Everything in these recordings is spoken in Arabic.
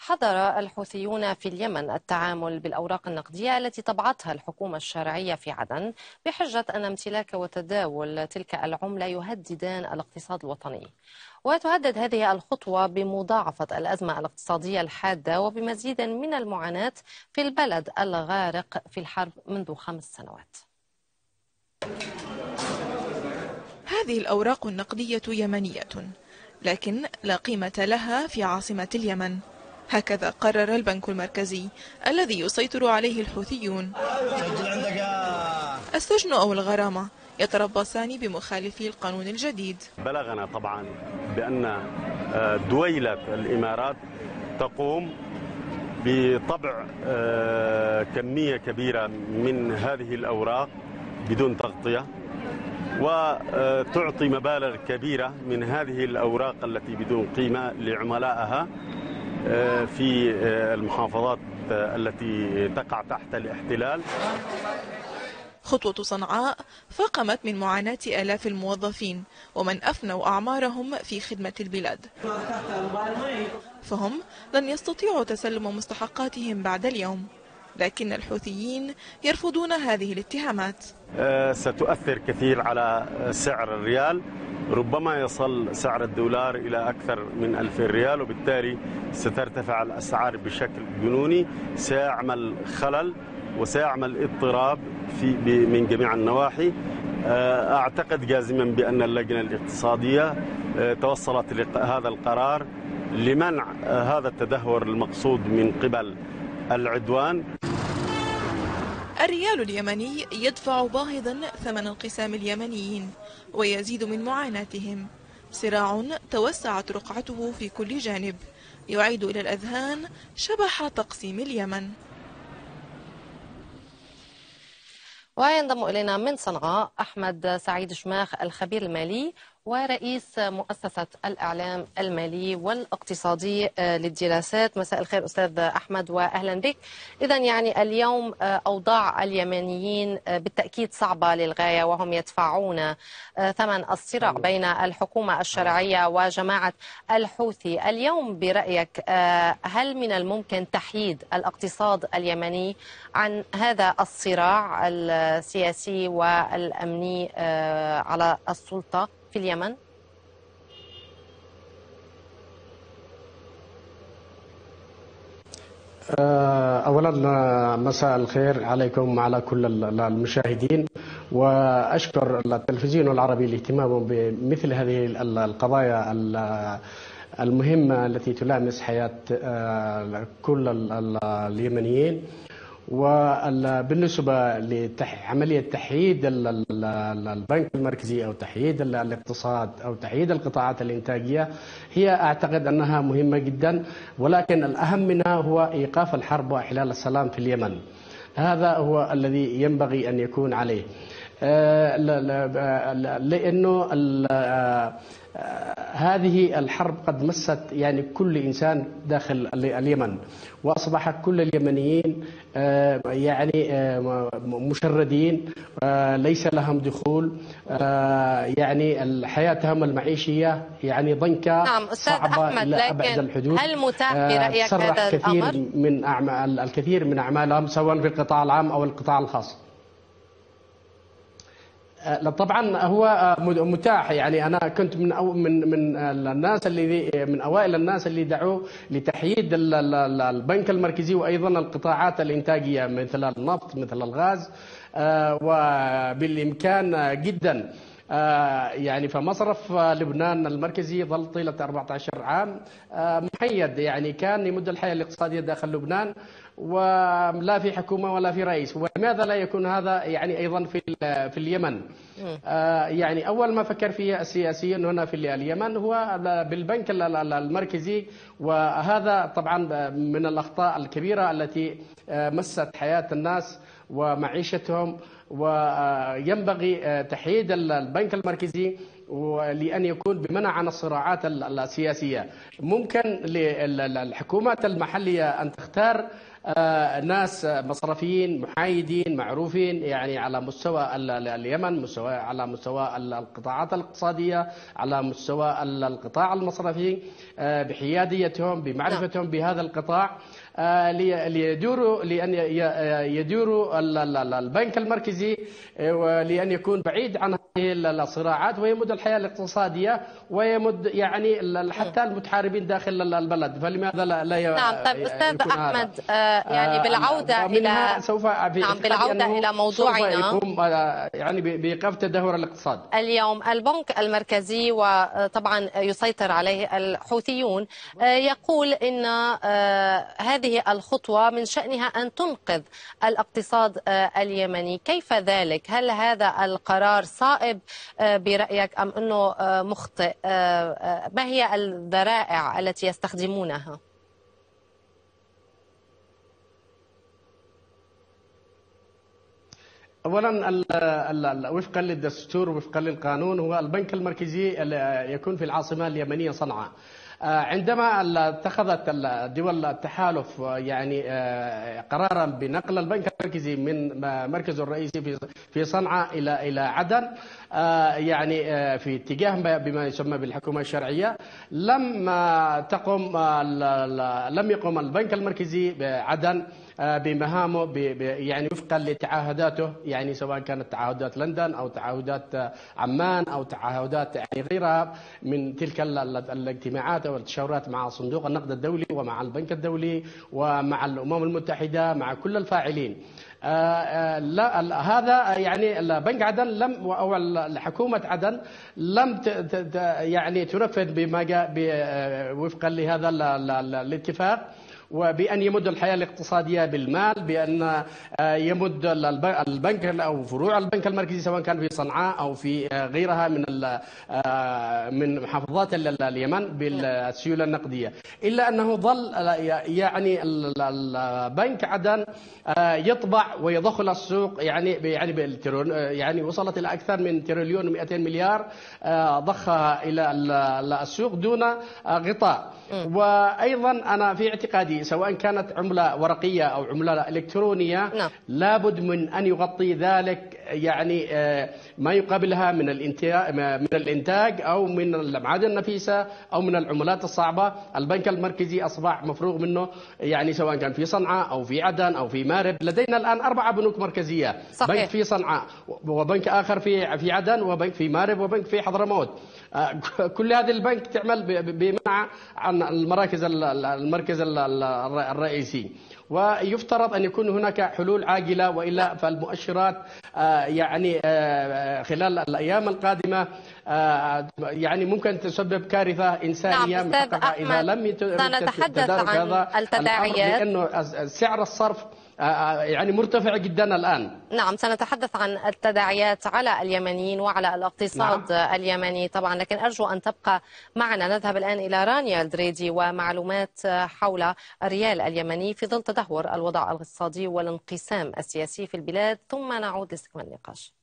حظر الحوثيون في اليمن التعامل بالأوراق النقدية التي طبعتها الحكومة الشرعية في عدن بحجة أن امتلاك وتداول تلك العملة يهددان الاقتصاد الوطني. وتهدد هذه الخطوة بمضاعفة الأزمة الاقتصادية الحادة وبمزيد من المعاناة في البلد الغارق في الحرب منذ 5 سنوات. هذه الأوراق النقدية يمنية، لكن لا قيمة لها في عاصمة اليمن. هكذا قرر البنك المركزي الذي يسيطر عليه الحوثيون. السجن أو الغرامة يتربصان بمخالفي القانون الجديد. بلغنا طبعا بأن دويلة الإمارات تقوم بطبع كمية كبيرة من هذه الأوراق بدون تغطية، وتعطي مبالغ كبيرة من هذه الأوراق التي بدون قيمة لعملائها في المحافظات التي تقع تحت الاحتلال. خطوة صنعاء فاقمت من معاناة آلاف الموظفين ومن أفنوا أعمارهم في خدمة البلاد، فهم لن يستطيعوا تسلم مستحقاتهم بعد اليوم، لكن الحوثيين يرفضون هذه الاتهامات. ستؤثر كثير على سعر الريال، ربما يصل سعر الدولار إلى أكثر من 2000 ريال، وبالتالي سترتفع الأسعار بشكل جنوني، سيعمل خلل وسيعمل اضطراب من جميع النواحي. أعتقد جازما بأن اللجنة الاقتصادية توصلت لهذا القرار لمنع هذا التدهور المقصود من قبل العدوان. الريال اليمني يدفع باهظا ثمن انقسام اليمنيين ويزيد من معاناتهم. صراع توسعت رقعته في كل جانب يعيد إلى الأذهان شبح تقسيم اليمن. وينضم إلينا من صنعاء أحمد سعيد شماخ الخبير المالي ورئيس مؤسسة الإعلام المالي والاقتصادي للدراسات. مساء الخير أستاذ أحمد وأهلا بك. إذن يعني اليوم أوضاع اليمنيين بالتأكيد صعبة للغاية، وهم يدفعون ثمن الصراع بين الحكومة الشرعية وجماعة الحوثي. اليوم برأيك هل من الممكن تحييد الاقتصاد اليمني عن هذا الصراع السياسي والأمني على السلطة في اليمن؟ أولا مساء الخير عليكم وعلى كل المشاهدين، وأشكر التلفزيون العربي لاهتمامه بمثل هذه القضايا المهمة التي تلامس حياة كل اليمنيين. وبالنسبة لعملية تحييد البنك المركزي أو تحييد الاقتصاد أو تحييد القطاعات الإنتاجية، هي أعتقد أنها مهمة جدا، ولكن الأهم منها هو إيقاف الحرب وإحلال السلام في اليمن. هذا هو الذي ينبغي أن يكون عليه، لأنه هذه الحرب قد مست يعني كل إنسان داخل اليمن، وأصبح كل اليمنيين يعني مشردين، ليس لهم دخول، يعني حياتهم المعيشية يعني ضنكة. نعم أستاذ أحمد، إلى أبعد الحدود. هل متاح برأيك هذا الأمر؟ الكثير من أعمالهم سواء في القطاع العام أو القطاع الخاص. طبعا هو متاح، يعني انا كنت من الناس اللي من اوائل الناس اللي دعوا لتحييد البنك المركزي وايضا القطاعات الانتاجيه مثل النفط مثل الغاز، وبالامكان جدا يعني فمصرف لبنان المركزي ظل طيله 14 عام محيد، يعني كان يمد الحياه الاقتصاديه داخل لبنان ولا في حكومة ولا في رئيس. ولماذا لا يكون هذا يعني أيضا في اليمن؟ يعني أول ما فكر فيه السياسيين هنا في اليمن هو بالبنك المركزي، وهذا طبعا من الأخطاء الكبيرة التي مست حياة الناس ومعيشتهم، وينبغي تحييد البنك المركزي لأن يكون بمنع عن الصراعات السياسية. ممكن للحكومات المحلية أن تختار ناس مصرفيين محايدين معروفين، يعني على مستوى اليمن، على مستوى القطاعات الاقتصادية، على مستوى القطاع المصرفي، بحياديتهم بمعرفتهم بهذا القطاع، لأن يدوروا البنك المركزي، ولأن يكون بعيد عن هذه الصراعات ويمد الحياة الاقتصادية ويمد يعني حتى المتحاربين داخل البلد. فلماذا لا نعم. طيب أستاذ أحمد، يعني بالعودة إلى موضوعنا، يقوم يعني بإيقاف تدهور الاقتصاد. اليوم البنك المركزي وطبعا يسيطر عليه الحوثيون يقول إن هذه الخطوة من شأنها أن تنقذ الاقتصاد اليمني، كيف ذلك؟ هل هذا القرار صائب برأيك أم أنه مخطئ؟ ما هي الذرائع التي يستخدمونها؟ أولا وفقا للدستور وفقا للقانون هو البنك المركزي يكون في العاصمة اليمنية صنعاء. عندما اتخذت الدول التحالف يعني قرارا بنقل البنك المركزي من مركزه الرئيسي في صنعاء إلى عدن، يعني في اتجاه بما يسمى بالحكومة الشرعية، لم يقم البنك المركزي بعدن بمهامه يعني وفقا لتعهداته، يعني سواء كانت تعهدات لندن أو تعهدات عمان أو تعهدات يعني غيرها من تلك الاجتماعات أو التشاورات مع صندوق النقد الدولي ومع البنك الدولي ومع الأمم المتحدة، مع كل الفاعلين. لا، هذا يعني البنك عدن أو حكومة عدن لم يعني تنفذ بما جاء وفقا لهذا الاتفاق، وبأن يمد الحياة الاقتصادية بالمال، بأن يمد البنك أو فروع البنك المركزي سواء كان في صنعاء أو في غيرها من محافظات اليمن بالسيولة النقدية، إلا أنه ظل يعني البنك عدن يطبع ويضخ السوق يعني وصلت إلى أكثر من تريليون 200 مليار ضخها إلى السوق دون غطاء. وأيضا أنا في اعتقادي سواء كانت عملة ورقية أو عملة إلكترونية لابد من أن يغطي ذلك يعني ما يقابلها من الإنتاج أو من المعادن النفيسة أو من العملات الصعبة. البنك المركزي أصبح مفروغ منه، يعني سواء كان في صنعاء أو في عدن أو في مارب. لدينا الآن 4 بنوك مركزية، صحيح. بنك في صنعاء وبنك آخر في عدن وبنك في مارب وبنك في حضرموت. كل هذه البنك تعمل بمنع عن المركز الرئيسي، ويفترض أن يكون هناك حلول عاجلة، وإلا فالمؤشرات يعني خلال الأيام القادمة يعني ممكن تسبب كارثة إنسانية محققة إذا لم سنتحدث عن التداعيات، لأنه سعر الصرف يعني مرتفع جدا الآن. نعم، سنتحدث عن التداعيات على اليمنيين وعلى الاقتصاد اليمني طبعا، لكن أرجو أن تبقى معنا. نذهب الآن إلى رانيا الدريدي ومعلومات حول الريال اليمني في ظل تدهور الوضع الاقتصادي والانقسام السياسي في البلاد، ثم نعود لاستكمال النقاش.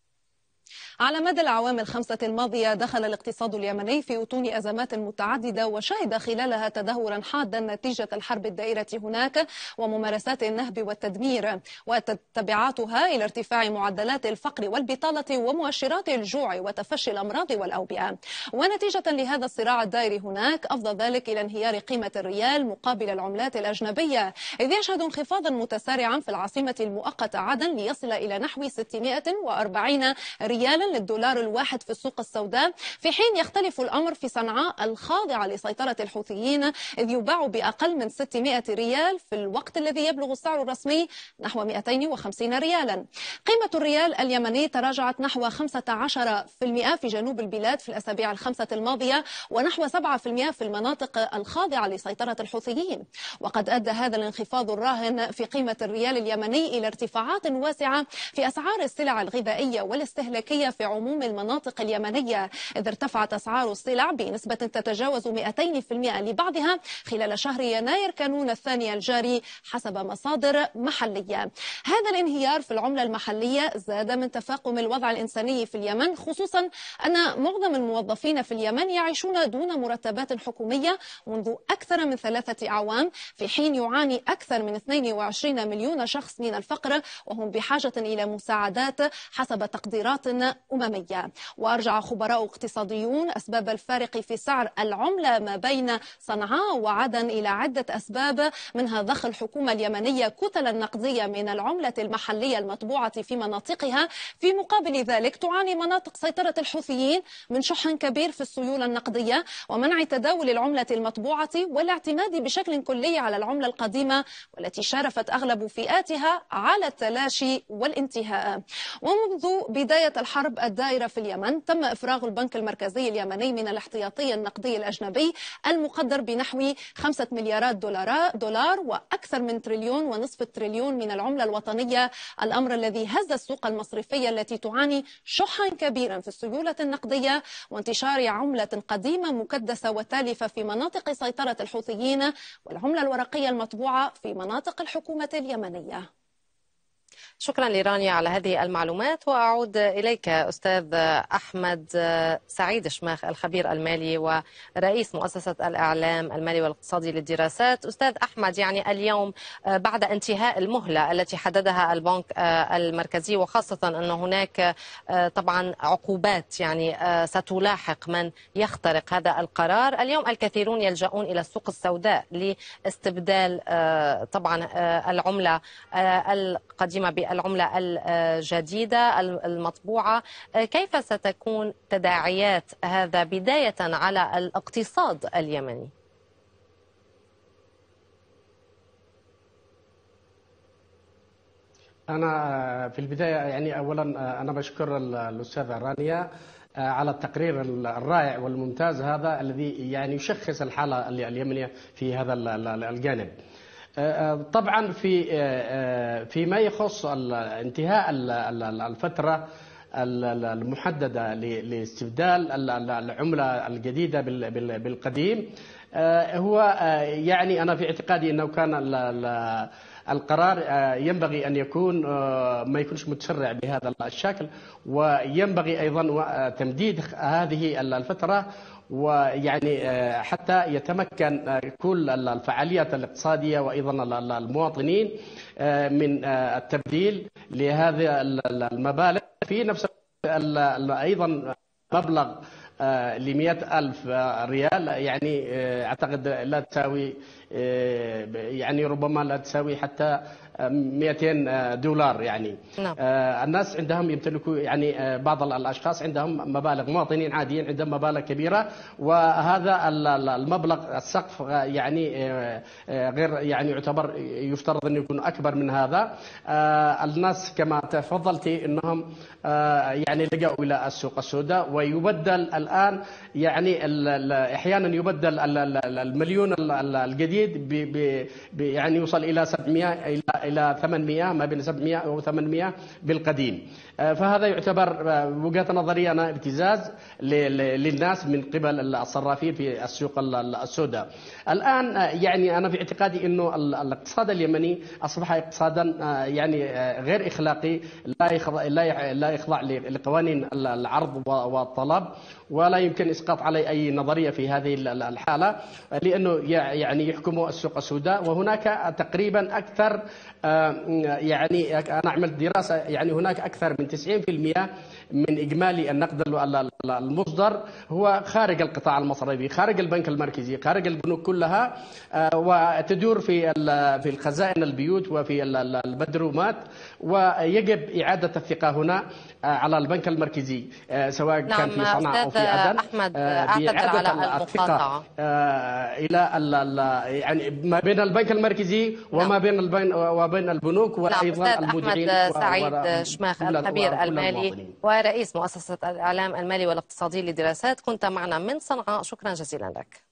على مدى الأعوام ال5 الماضية دخل الاقتصاد اليمني في أطون أزمات متعددة، وشهد خلالها تدهورا حادا نتيجة الحرب الدائرة هناك وممارسات النهب والتدمير، وتبعاتها إلى ارتفاع معدلات الفقر والبطالة ومؤشرات الجوع وتفشي الأمراض والأوبئة. ونتيجة لهذا الصراع الدائري هناك أفضى ذلك إلى انهيار قيمة الريال مقابل العملات الأجنبية، إذ يشهد انخفاضا متسارعا في العاصمة المؤقتة عدن ليصل إلى نحو 640 ريالا للدولار الواحد في السوق السوداء، في حين يختلف الأمر في صنعاء الخاضعة لسيطرة الحوثيين، إذ يباع بأقل من 600 ريال في الوقت الذي يبلغ السعر الرسمي نحو 250 ريالا. قيمة الريال اليمني تراجعت نحو 15% في جنوب البلاد في الأسابيع ال5 الماضية، ونحو 7% في المناطق الخاضعة لسيطرة الحوثيين. وقد أدى هذا الانخفاض الراهن في قيمة الريال اليمني إلى ارتفاعات واسعة في أسعار السلع الغذائية والاستهلاكية في عموم المناطق اليمنية، إذ ارتفعت أسعار السلع بنسبة تتجاوز 200% لبعضها خلال شهر يناير كانون الثاني الجاري حسب مصادر محلية. هذا الانهيار في العملة المحلية زاد من تفاقم الوضع الإنساني في اليمن، خصوصا أن معظم الموظفين في اليمن يعيشون دون مرتبات حكومية منذ أكثر من 3 أعوام، في حين يعاني أكثر من 22 مليون شخص من الفقر وهم بحاجة إلى مساعدات حسب تقديرات أممية. وأرجع خبراء اقتصاديون أسباب الفارق في سعر العملة ما بين صنعاء وعدن إلى عدة أسباب، منها ضخ الحكومة اليمنية كتلا نقدية من العملة المحلية المطبوعة في مناطقها. في مقابل ذلك تعاني مناطق سيطرة الحوثيين من شح كبير في السيولة النقدية ومنع تداول العملة المطبوعة والاعتماد بشكل كلي على العملة القديمة والتي شارفت أغلب فئاتها على التلاشي والانتهاء. ومنذ بداية الحرب الدائرة في اليمن تم إفراغ البنك المركزي اليمني من الاحتياطي النقدي الأجنبي المقدر بنحو 5 مليارات دولار وأكثر من 1.5 تريليون من العملة الوطنية، الأمر الذي هز السوق المصرفية التي تعاني شحا كبيرا في السيولة النقدية وانتشار عملة قديمة مكدسة وتالفة في مناطق سيطرة الحوثيين والعملة الورقية المطبوعة في مناطق الحكومة اليمنية. شكرا لرانيا على هذه المعلومات، وأعود إليك أستاذ أحمد سعيد شماخ الخبير المالي ورئيس مؤسسة الإعلام المالي والاقتصادي للدراسات. أستاذ أحمد، يعني اليوم بعد انتهاء المهلة التي حددها البنك المركزي، وخاصة أن هناك طبعا عقوبات يعني ستلاحق من يخترق هذا القرار، اليوم الكثيرون يلجؤون إلى السوق السوداء لاستبدال طبعا العملة القديمة بالعملة الجديدة المطبوعة. كيف ستكون تداعيات هذا بداية على الاقتصاد اليمني؟ أنا في البداية يعني أولا أنا بشكر الأستاذة رانيا على التقرير الرائع والممتاز هذا الذي يعني يشخص الحالة اليمنية في هذا الجانب. طبعا فيما يخص انتهاء الفترة المحددة لاستبدال العملة الجديدة بالقديم، هو يعني أنا في اعتقادي أنه كان القرار ينبغي أن يكون ما يكونش متسرع بهذا الشكل، وينبغي أيضا تمديد هذه الفترة ويعني حتى يتمكن كل الفعاليات الاقتصادية وأيضا المواطنين من التبديل لهذه المبالغ في نفس أيضا مبلغ ل100,000 ريال، يعني أعتقد لا تساوي يعني ربما لا تساوي حتى 200 دولار يعني. نعم. الناس عندهم يمتلكوا يعني بعض الأشخاص عندهم مبالغ، مواطنين عاديين عندهم مبالغ كبيرة، وهذا المبلغ السقف يعني غير يعني يفترض أن يكون أكبر من هذا. الناس كما تفضلتي أنهم يعني لجأوا إلى السوق السوداء، ويبدل الآن يعني أحيانا يبدل المليون الجديد يعني يوصل إلى 700 إلى 800، ما بين 700 و800 بالقديم. فهذا يعتبر وجهة نظري أنا ابتزاز للناس من قبل الصرافين في السوق السوداء. الآن يعني أنا في اعتقادي أنه الاقتصاد اليمني أصبح اقتصادا يعني غير إخلاقي، لا يخضع لقوانين العرض والطلب، ولا يمكن إسقاط عليه أي نظرية في هذه الحالة، لأنه يعني يحكم السوق السوداء. وهناك تقريبا أكثر يعني أنا عملت دراسة، يعني هناك أكثر من 90% من إجمالي النقد المصدر هو خارج القطاع المصرفي، خارج البنك المركزي، خارج البنوك كلها، وتدور في الخزائن البيوت وفي البدرومات. ويجب إعادة الثقة هنا على البنك المركزي، سواء كان في صنعاء أو في عدن، أحمد بإعادة الثقة إلى يعني ما بين البنك المركزي وما بين البنوك وأيضا المودعين. أحمد سعيد شماخ الخبير المالي ورئيس مؤسسة الإعلام المالي والاقتصادي للدراسات، كنت معنا من صنعاء، شكرا جزيلا لك.